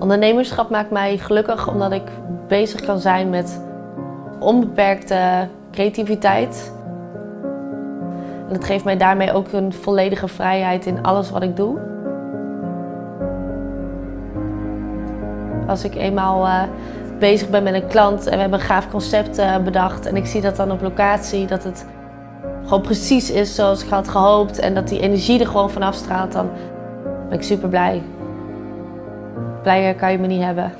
Ondernemerschap maakt mij gelukkig omdat ik bezig kan zijn met onbeperkte creativiteit. En dat geeft mij daarmee ook een volledige vrijheid in alles wat ik doe. Als ik eenmaal bezig ben met een klant en we hebben een gaaf concept bedacht en ik zie dat dan op locatie, dat het gewoon precies is zoals ik had gehoopt en dat die energie er gewoon vanaf straalt, dan ben ik super blij. Blijer kan je me niet hebben.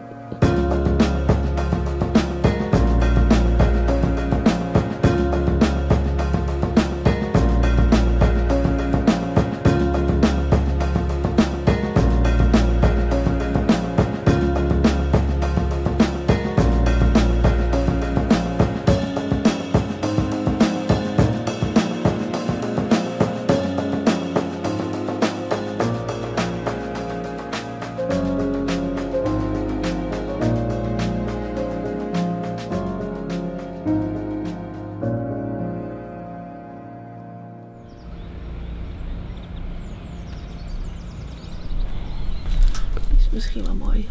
Misschien wel mooi.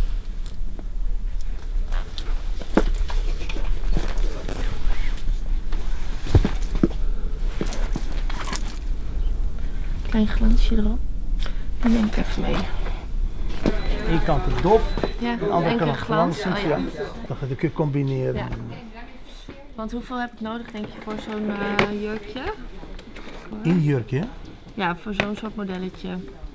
Klein glansje erop. Die neem ik even mee. Eén kant de dop, Ja, de andere kant glans. glansend. Oh, ja. Dat kun je combineren. Ja. Want hoeveel heb ik nodig, denk je, voor zo'n jurkje? 1 jurkje? Ja, voor zo'n soort modelletje.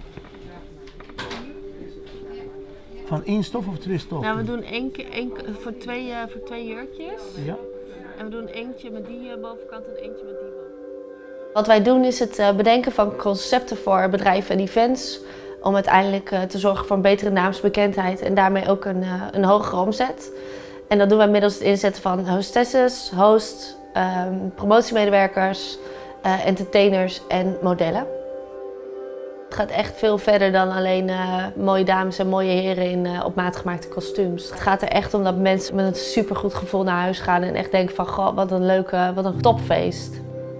Van 1 stof of 2 stoffen? Nou, we doen voor twee jurkjes. Ja. En we doen eentje met die bovenkant en eentje met die bovenkant. Wat wij doen is het bedenken van concepten voor bedrijven en events. Om uiteindelijk te zorgen voor een betere naamsbekendheid en daarmee ook een hogere omzet. En dat doen wij middels het inzetten van hostesses, hosts, promotiemedewerkers, entertainers en modellen. Het gaat echt veel verder dan alleen mooie dames en mooie heren in op maat gemaakte kostuums. Het gaat er echt om dat mensen met een supergoed gevoel naar huis gaan en echt denken van goh, wat een leuke, wat een topfeest.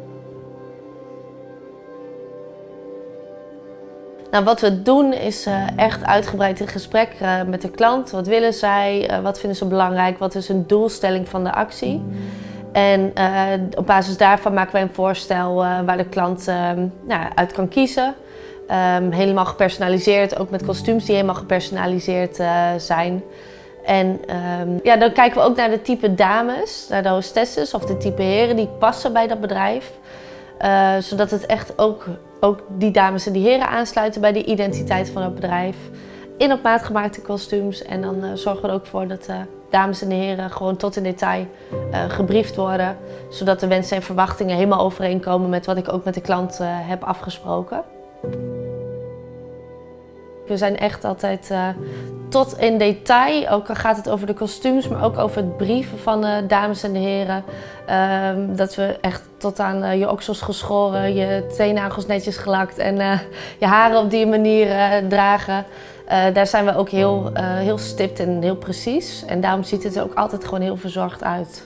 Nou, wat we doen is echt uitgebreid in gesprek met de klant. Wat willen zij? Wat vinden ze belangrijk? Wat is hun doelstelling van de actie? En op basis daarvan maken wij een voorstel waar de klant uit kan kiezen. Helemaal gepersonaliseerd, ook met kostuums die helemaal gepersonaliseerd zijn. En dan kijken we ook naar de type dames, naar de hostesses of de type heren die passen bij dat bedrijf. Zodat het echt ook die dames en die heren aansluiten bij de identiteit van het bedrijf. In op maat gemaakte kostuums. En dan zorgen we er ook voor dat dames en de heren gewoon tot in detail gebriefd worden. Zodat de wensen en verwachtingen helemaal overeenkomen met wat ik ook met de klant heb afgesproken. We zijn echt altijd tot in detail, ook al gaat het over de kostuums, maar ook over het brieven van de dames en de heren. Dat we echt tot aan je oksels geschoren, je teennagels netjes gelakt en je haren op die manier dragen. Daar zijn we ook heel stipt en heel precies. En daarom ziet het er ook altijd gewoon heel verzorgd uit.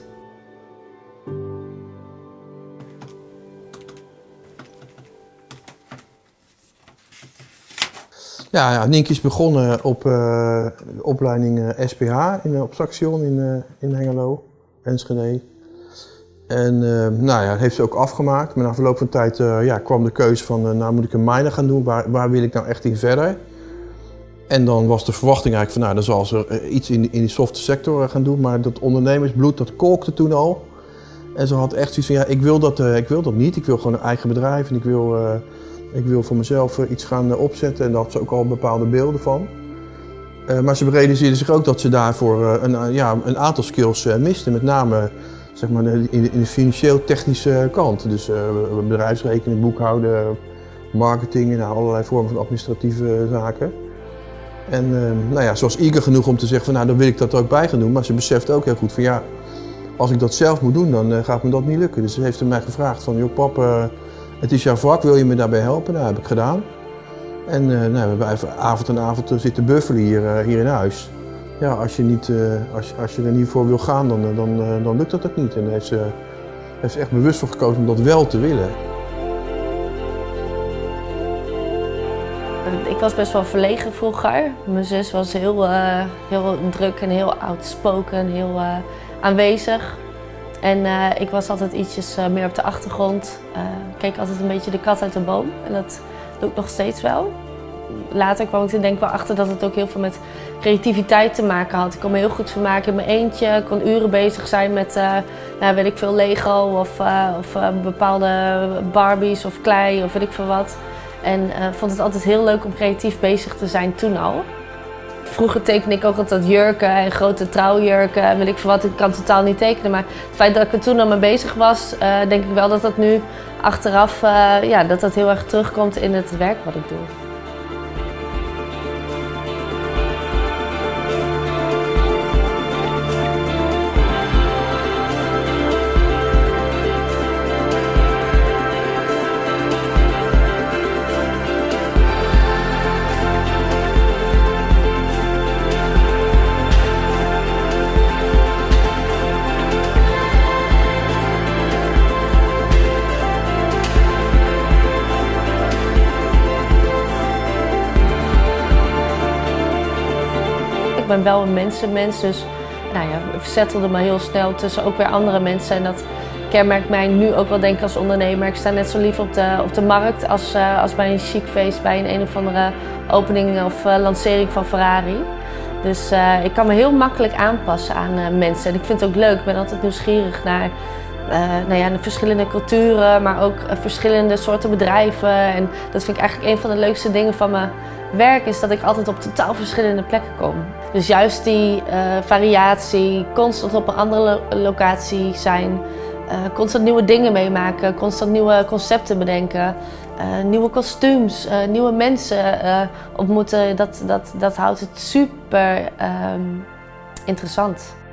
Ja, Nienke is begonnen op de opleiding SPH op Saxion in Hengelo, Enschede. En heeft ze ook afgemaakt. Maar na verloop van tijd kwam de keuze van, nou moet ik een minor gaan doen, waar wil ik nou echt in verder? En dan was de verwachting eigenlijk van, dan zal ze iets in die softe sector gaan doen. Maar dat ondernemersbloed, dat kolkte toen al. En ze had echt zoiets van, ik wil dat niet. Ik wil gewoon een eigen bedrijf en ik wil voor mezelf iets gaan opzetten en daar had ze ook al bepaalde beelden van. Maar ze realiseerde zich ook dat ze daarvoor een aantal skills miste. Met name zeg maar, in de financieel-technische kant. Dus bedrijfsrekening, boekhouden, marketing en allerlei vormen van administratieve zaken. En ze was eager genoeg om te zeggen van dan wil ik dat er ook bij gaan doen. Maar ze besefte ook heel goed van als ik dat zelf moet doen dan gaat me dat niet lukken. Dus ze heeft mij gevraagd van joh pap, het is jouw vak, wil je me daarbij helpen? Nou, dat heb ik gedaan. En we hebben avond en avond zitten buffelen hier in huis. Ja, als je er niet voor wil gaan, dan lukt dat ook niet. En daar heeft ze echt bewust voor gekozen om dat wel te willen. Ik was best wel verlegen vroeger. Mijn zus was heel druk en heel outspoken, heel aanwezig. En ik was altijd ietsjes meer op de achtergrond. Ik keek altijd een beetje de kat uit de boom en dat doe ik nog steeds wel. Later kwam ik er denk ik wel achter dat het ook heel veel met creativiteit te maken had. Ik kon me heel goed vermaken in mijn eentje. Ik kon uren bezig zijn met weet ik veel, Lego of bepaalde Barbies of klei of weet ik veel wat. En vond het altijd heel leuk om creatief bezig te zijn toen al. Vroeger tekende ik ook altijd jurken en grote trouwjurken en weet ik veel wat. Ik kan totaal niet tekenen, maar het feit dat ik er toen al mee bezig was, denk ik wel dat dat nu achteraf dat dat heel erg terugkomt in het werk wat ik doe. Ik ben wel een mensenmens, dus ik verzettelde me heel snel tussen ook weer andere mensen. En dat kenmerkt mij nu ook wel denk ik als ondernemer. Ik sta net zo lief op de markt als bij een chic feest, bij een of andere opening of lancering van Ferrari. Dus ik kan me heel makkelijk aanpassen aan mensen. En ik vind het ook leuk, ik ben altijd nieuwsgierig naar de verschillende culturen, maar ook verschillende soorten bedrijven. En dat vind ik eigenlijk een van de leukste dingen van mijn werk, is dat ik altijd op totaal verschillende plekken kom. Dus juist die variatie, constant op een andere locatie zijn, constant nieuwe dingen meemaken, constant nieuwe concepten bedenken, nieuwe kostuums, nieuwe mensen ontmoeten, dat houdt het super interessant.